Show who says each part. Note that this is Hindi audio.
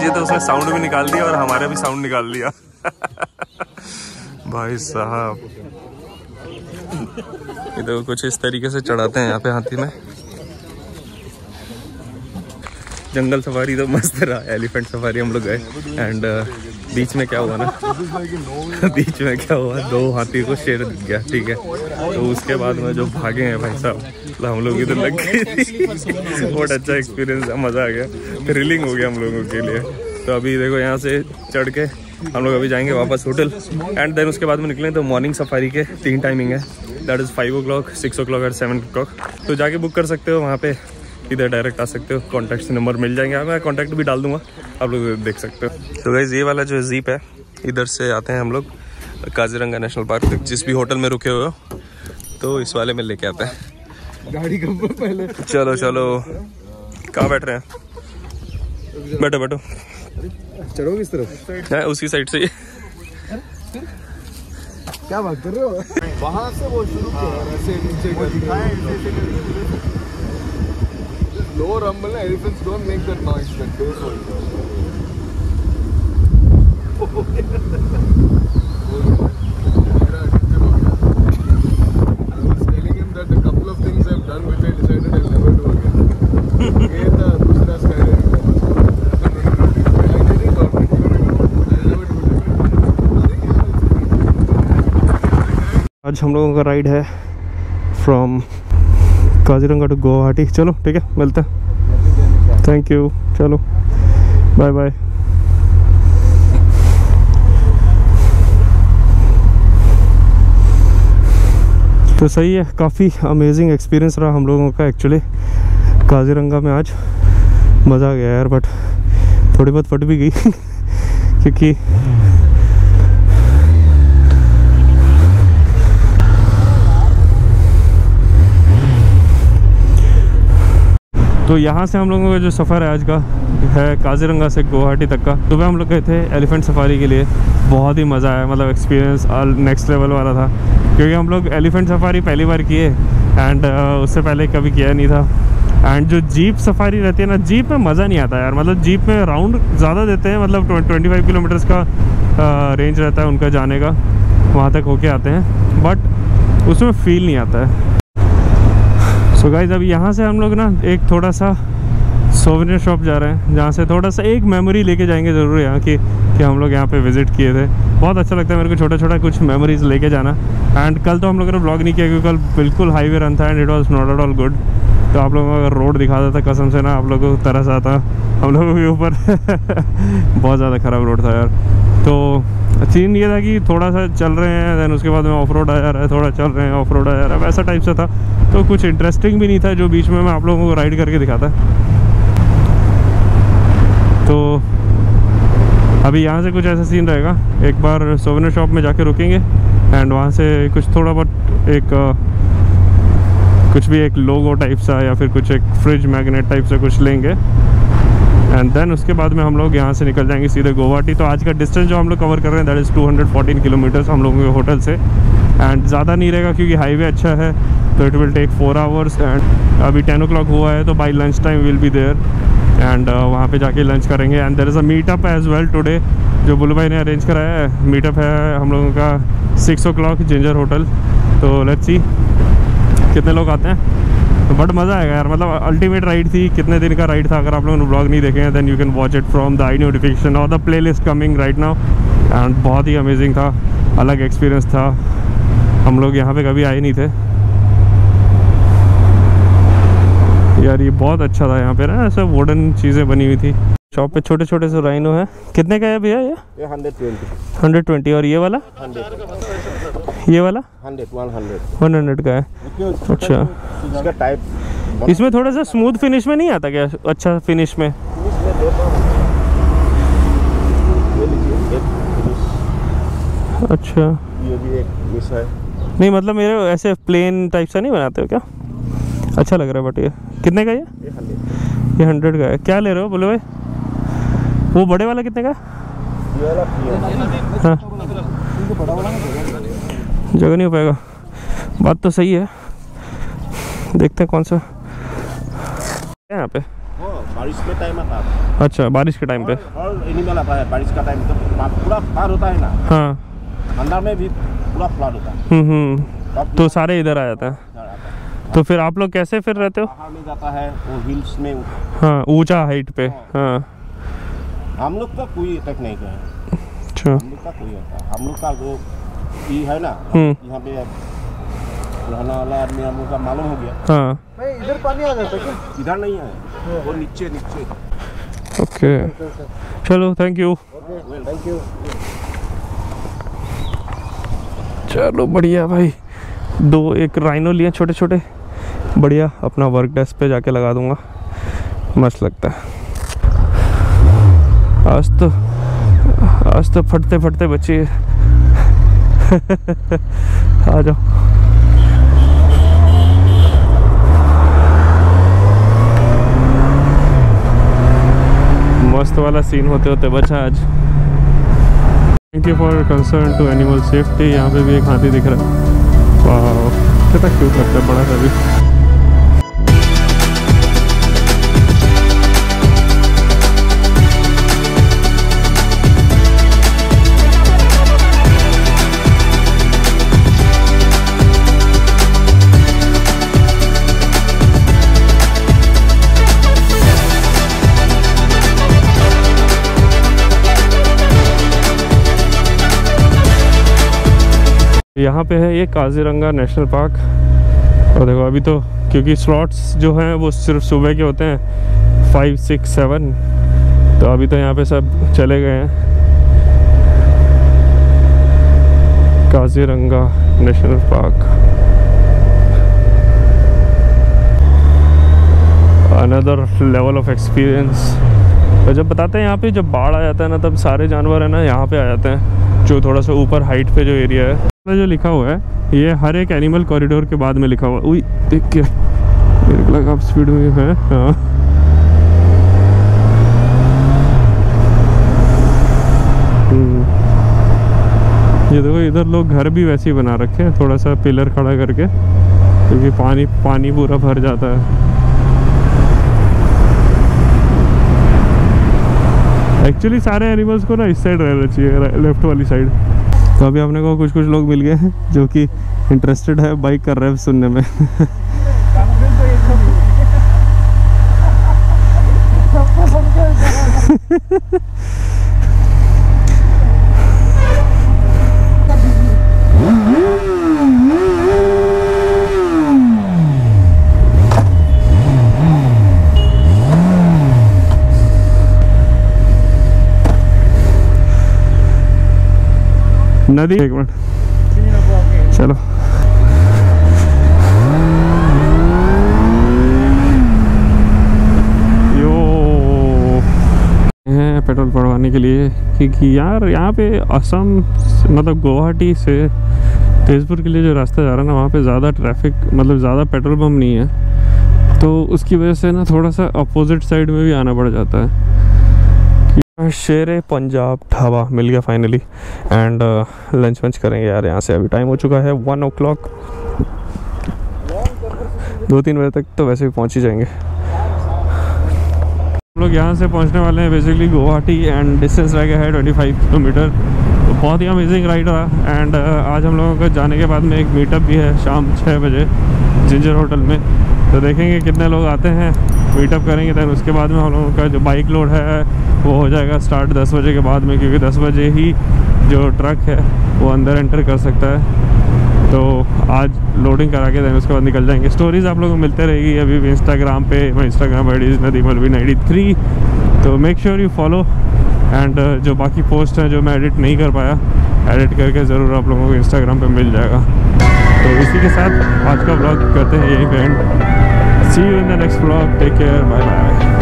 Speaker 1: चाहिए तो उसने साउंड भी निकाल दिया और हमारे भी साउंड निकाल दिया। भाई साहब ये तो कुछ इस तरीके से चढ़ाते हैं यहाँ पे हाथी में। जंगल सफारी तो मस्त रहा, एलिफेंट सफारी हम लोग गए एंड बीच में क्या हुआ ना बीच में क्या हुआ, 2 हाथी को शेर दिख गया, ठीक है। तो उसके बाद में जो भागे हैं भाई साहब, हम लोग की तो लग गई थी। बहुत अच्छा एक्सपीरियंस, मज़ा आ गया, थ्रिलिंग हो गया हम लोगों के लिए। तो अभी देखो यहाँ से चढ़ के हम लोग अभी जाएंगे वापस होटल एंड देन उसके बाद में निकलें तो मॉर्निंग सफारी के 3 टाइमिंग है, दैट इज़ 5 o'clock, 6 o'clock और 7 o'clock। तो जाके बुक कर सकते हो वहाँ पे, इधर डायरेक्ट आ सकते हो, कॉन्टैक्ट नंबर मिल जाएंगे, मैं कॉन्टैक्ट भी डाल दूंगा, आप लोग देख सकते हो। तो गाइस ये वाला जो जीप है, इधर से आते हैं हम लोग काजीरंगा नेशनल पार्क तक, जिस भी होटल में रुके हुए हो तो इस वाले में लेके आते हैं गाड़ी का पहले। चलो चलो, कहाँ बैठ रहे हैं, बैठो बैठो,
Speaker 2: चढ़ो किस तरफ
Speaker 1: है उसी साइड से।
Speaker 2: क्या बात कर रहे हो, वहां से वो शुरू किया। Low rumble, elephants don't make that noise. That bass also. I was telling him that a couple of things I've done which I decided I'll never do again. Again, the Dusra skydiving.
Speaker 1: आज हम लोगों का राइड है फ्रॉम काजीरंगा टू गुवाहाटी। चलो ठीक है, मिलते हैं, थैंक यू, चलो बाय बाय। तो सही है, काफ़ी अमेजिंग एक्सपीरियंस रहा हम लोगों का एक्चुअली काजीरंगा में। आज मज़ा आ गया यार, बट थोड़ी बहुत फट भी गई क्योंकि तो यहाँ से हम लोगों का जो सफ़र है आज का है काजीरंगा से गुवाहाटी तक का। सुबह हम लोग गए थे एलिफेंट सफारी के लिए, बहुत ही मज़ा आया, मतलब एक्सपीरियंस नेक्स्ट लेवल वाला था, क्योंकि हम लोग एलिफेंट सफारी पहली बार किए एंड उससे पहले कभी किया नहीं था। एंड जो जीप सफारी रहती है ना, जीप में मज़ा नहीं आता यार, मतलब जीप में राउंड ज़्यादा देते हैं, मतलब 25 किलोमीटर्स का रेंज रहता है उनका जाने का, वहाँ तक होके आते हैं, बट उसमें फील नहीं आता है। सो गाइस अभी यहाँ से हम लोग ना एक थोड़ा सा सोवेनियर शॉप जा रहे हैं, जहाँ से थोड़ा सा एक मेमोरी लेके जाएंगे ज़रूर यहाँ की, कि हम लोग यहाँ पे विज़िट किए थे। बहुत अच्छा लगता है मेरे को छोटा छोटा कुछ मेमोरीज लेके जाना। एंड कल तो हम लोगों ने ब्लॉग नहीं किया क्योंकि कल बिल्कुल हाईवे रन था and it was not at all good. तो आप लोगों को अगर रोड दिखा देता कसम से ना, आप लोगों को तरस आता हम लोगों के ऊपर बहुत ज़्यादा ख़राब रोड था यार। तो सीन ये था कि थोड़ा सा चल रहे हैं, देन उसके बाद में ऑफ रोड आ जा रहा है, थोड़ा चल रहे हैं ऑफ रोड आ जा रहा है, वैसा टाइप से था। तो कुछ इंटरेस्टिंग भी नहीं था जो बीच में मैं आप लोगों को राइड करके दिखाता। तो अभी यहाँ से कुछ ऐसा सीन रहेगा, एक बार सोवेनियर शॉप में जाके रुकेंगे एंड वहाँ से कुछ थोड़ा बहुत कुछ भी एक लोगो टाइप सा या फिर कुछ एक फ्रिज मैग्नेट टाइप से कुछ लेंगे एंड देन उसके बाद में हम लोग यहाँ से निकल जाएंगे सीधे गुवाहाटी। तो आज का डिस्टेंस जो हम लोग कवर कर रहे हैं दैट इज़ 214 किलोमीटर्स हम लोगों के होटल से, एंड ज़्यादा नहीं रहेगा क्योंकि हाईवे अच्छा है, तो it will take 4 hours. And अभी 10 o'clock हुआ है, तो by lunch time will be there and वहाँ पे जाके लंच करेंगे। And there is a meetup as well today, जो बुल्लू भाई ने अरेंज कराया है। मीटअप है हम लोगों का 6 o'clock जिंजर होटल। तो लेट्स सी कितने लोग आते हैं, तो बट मज़ा आएगा यार, मतलब अल्टीमेट राइड थी, कितने दिन का राइड था। अगर आप लोगों ने ब्लॉग नहीं देखे हैं then you can watch it from the I notification और the playlist coming right now. And बहुत ही अमेजिंग था, अलग एक्सपीरियंस था, हम लोग यहाँ पे कभी आए नहीं थे यार। ये बहुत अच्छा था, यहाँ पे ना ऐसा वुडन चीज़ें बनी हुई थी। शॉप पे छोटे छोटे से राइनो है। कितने का है भैया ये? 120। और ये वाला 100। ये वाला 100 का है। अच्छा,
Speaker 2: इसका टाइप
Speaker 1: इसमें थोड़ा सा स्मूथ फिनिश में नहीं आता क्या? अच्छा फिनिश में अच्छा,
Speaker 2: ये भी एक मिस है।
Speaker 1: नहीं मतलब मेरे ऐसे प्लेन टाइप सा नहीं बनाते हो क्या? अच्छा लग रहा है। बट ये कितने का है? ये 100 का है। क्या ले रहे हो बोले भाई? वो बड़े वाला कितने का?
Speaker 2: ये वाला
Speaker 1: हाँ, जगह नहीं हो पाएगा। बात तो सही है, देखते हैं कौन सा है यहाँ पे।
Speaker 3: बारिश के टाइम आता है।
Speaker 1: अच्छा, बारिश के टाइम पे?
Speaker 3: और एनिमल आता है बारिश का टाइम, तो पूरा फ्लड होता है ना।
Speaker 1: हाँ।
Speaker 3: अंदर में भी पूरा फ्लड होता है।
Speaker 1: तो सारे इधर आ जाते हैं। तो फिर आप लोग कैसे फिर रहते हो?
Speaker 3: पहाड़ में जाता है वो हिल्स में।
Speaker 1: हाँ, ऊंचा हाइट पे। हाँ,
Speaker 3: हम लोग का कोई अटैक नहीं करे।
Speaker 1: अच्छा,
Speaker 3: हम लोग का कोई होता है, हम लोग का जो ये है ना यहाँ पे रहने वाला आदमी हम लोग का मालूम हो गया।
Speaker 1: हाँ,
Speaker 2: नहीं इधर पानी आ जाता है क्या?
Speaker 3: इधर नहीं है, वो नीचे नीचे।
Speaker 1: ओके, चलो, थैंक यू।
Speaker 2: Thank you.
Speaker 1: चलो बढ़िया भाई, एक राइनो लिए छोटे छोटे, बढ़िया। अपना वर्क डेस्क पे जाके लगा दूंगा, मस्त लगता है। आज तो फटते फटते बच्चे आ जाओ। मस्त वाला सीन होते होते बचा आज। Thank you for concern to animal safety. यहाँ पे भी एक हाथी दिख रहा है। वाह, कितना क्यूट लगता है, बड़ा सा भी। यहाँ पे है ये काजीरंगा नेशनल पार्क। और देखो अभी तो क्योंकि स्लॉट्स जो हैं वो सिर्फ सुबह के होते हैं 5, 6, 7, तो अभी तो यहाँ पे सब चले गए हैं। Kaziranga national park, another level of experience. और जब बताते हैं यहाँ पे जब बाढ़ आ जाता है ना, तब सारे जानवर है ना यहाँ पे आ जाते हैं, जो थोड़ा सा ऊपर हाइट पे जो एरिया है। जो लिखा हुआ है ये हर एक एनिमल कॉरिडोर के बाद में लिखा हुआ है। उई, देख के मेरे को लगा आप स्पीड में है। हाँ, ये देखो इधर लोग घर भी वैसे ही बना रखे हैं, थोड़ा सा पिलर खड़ा करके, क्योंकि पानी पूरा भर जाता है। एक्चुअली सारे एनिमल्स को ना इस साइड रहना चाहिए, लेफ्ट वाली साइड। तो अभी अपने को कुछ लोग मिल गए हैं जो कि इंटरेस्टेड है बाइक कर रहे हैं सुनने में। नदी, एक मिनट, चलो। यो है पेट्रोल पड़वाने के लिए, क्योंकि यार यहाँ पे असम मतलब गुवाहाटी से तेजपुर के लिए जो रास्ता जा रहा है ना, वहाँ पे ज़्यादा ट्रैफिक, मतलब ज़्यादा पेट्रोल पंप नहीं है, तो उसकी वजह से ना थोड़ा सा अपोजिट साइड में भी आना पड़ जाता है। शेरे पंजाब ढाबा मिल गया फाइनली, एंड लंच वंच करेंगे यार यहाँ से। अभी टाइम हो चुका है 1 o'clock, 2-3 बजे तक तो वैसे भी पहुँच ही जाएंगे। हम लोग यहाँ से पहुँचने वाले हैं बेसिकली गुवाहाटी, एंड डिस्टेंस रह गया है 25 किलोमीटर। तो बहुत ही अमेजिंग राइड रहा। एंड आज हम लोगों का जाने के बाद में एक मीटअप भी है शाम 6 बजे जिंजर होटल में, तो देखेंगे कितने लोग आते हैं, मीटअप करेंगे। दैन उसके बाद में हम लोगों का जो बाइक लोड है वो हो जाएगा स्टार्ट 10 बजे के बाद में, क्योंकि 10 बजे ही जो ट्रक है वो अंदर एंटर कर सकता है। तो आज लोडिंग करा के दैन उसके बाद निकल जाएंगे। स्टोरीज़ आप लोगों को मिलते रहेगी अभी भी इंस्टाग्राम पे। मैं इंस्टाग्राम आई डी Nadeem-Alvin93, तो make sure you follow. And जो बाकी पोस्ट हैं जो मैं एडिट नहीं कर पाया, एडिट करके ज़रूर आप लोगों को इंस्टाग्राम पे मिल जाएगा। तो इसी के साथ आज का व्लॉग करते हैं यहीं पे end. See you in the next vlog, take care, bye bye.